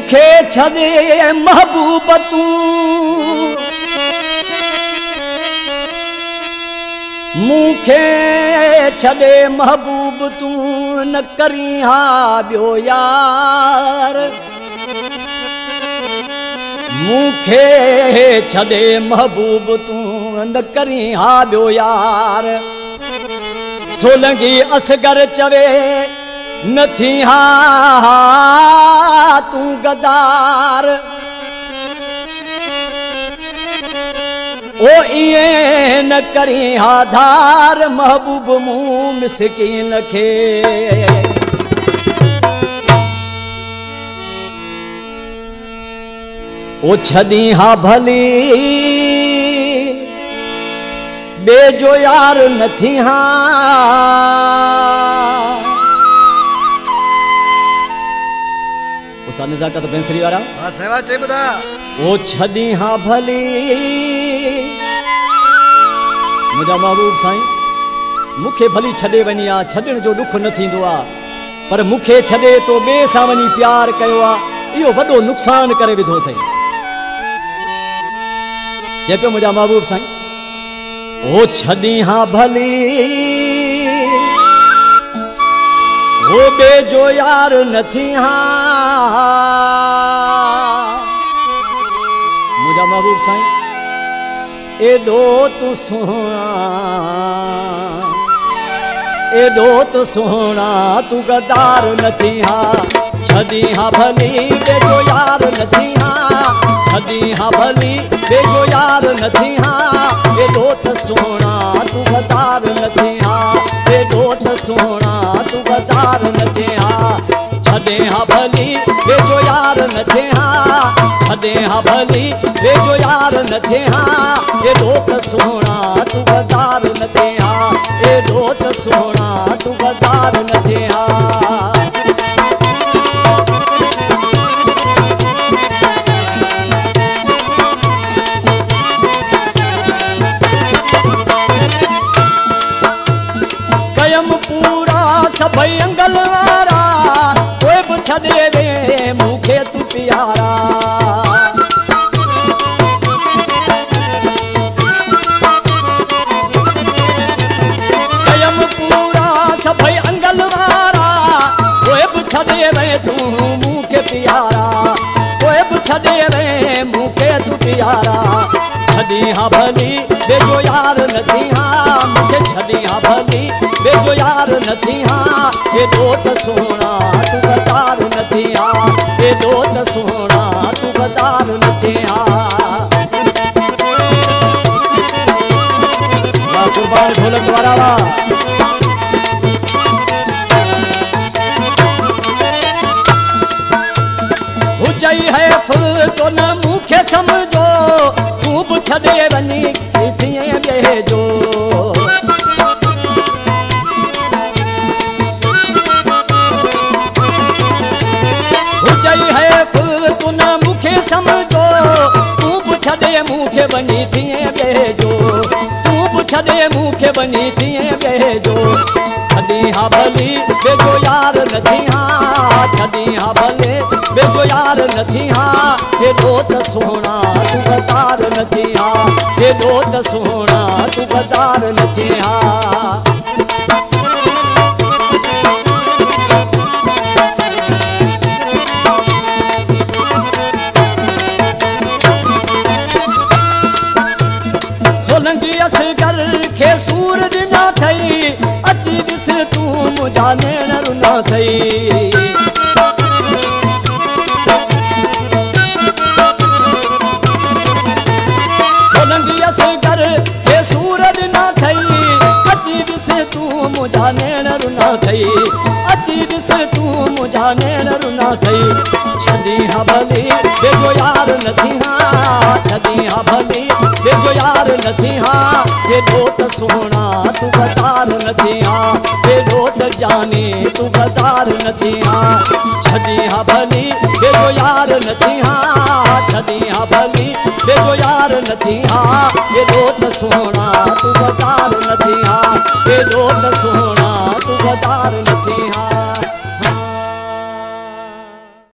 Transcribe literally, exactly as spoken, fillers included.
मुखे छदे महबूब तू मुखे छदे महबूब तू न करी हा बियो यार मुखे छदे महबूब तू न करी हा बियो यार सोलंगी असगर चवे नथी हा तू गदार ओ इए न करी हा धार महबूब मुँह मिसकीन खे ओ छदी हा भली बेजो यार नथी हा उस्ताद नज़ाकत बैंसरी वारा हां सेवा चे बुधा ओ छदी हा भली मुझा महबूब साईं मुखे भली छॾे वञी आ छॾण जो दुख न थींदो आ पर मुखे छॾे तो बे सां वञी प्यार कयो आ इहो वॾो नुक़सान करे विधो अथई चए पियो मुझा महबूब साईं ओ छदी हा भली ओ बेजो यार नथी हा मुझा महबूब साईं एडो तू सोना एडो तू सोना तू गदार नथी हा छदी हा भली बेजो यार नथी हा छदी हा भली बेजो यार नथी हा एडो तू सोना तू गदार नथी हा एडो तू सोना तू गदार नथी हा छदे हा भली बेजो यार नथी हा छदे हा भली बेजो यार नथी हा एडो तू सोना तू गदार नथी हा एडो तू सोना तू गदार नथी हा सभई अंगल वारा कोई भी छदे वे मुखे तू प्यारा कयम पूरा सभई अंगल वारा कोई भी छदे वे तू मुखे प्यारा कोई भी छदे वे मुखे तू प्यारा छदी हा भली बेजो यार नथी हा मुखे छदी हा भली बेजो यार नथी हा एडो त सोना तू गदार नथी हा एडो त सोना तू गदार नथी हा वाह कुर्बान ढोलक वारा वाह हुजई है फुल तो न मुखे समझो तू भी छदे वनी थिए बेजो समझो तू भी छदे मुखे बनी थिए बेजो तू भी छदे मुखे बनी थिए बेजो छदी हा भली बेजो यार नथी हा छदी हा भले बेजो यार नथी हा एडो त सोना तू गदार नथी हा एडो त सोना तू गदार नथी हा असगर खे सूरज ना थई अची दिस तू मुझा नैन रुना थई सोलंगी असगर खे सूरज ना थई अची दिस तू मुझा नैन रुना थई अची दिस तू मुझा नैन रुना थई छदी हा भली बेजो यार नथी हा छदी हा भली बेजो यार नथी हा एडो त सोना तू गदार नथी हा एडो त जाने तू गदार नथी हा छदी हा भली बेजो यार नथी हा छदी हा भली बेजो यार नथी हा एडो त सोना तू गदार नथी हा एडो त सोना तू गदार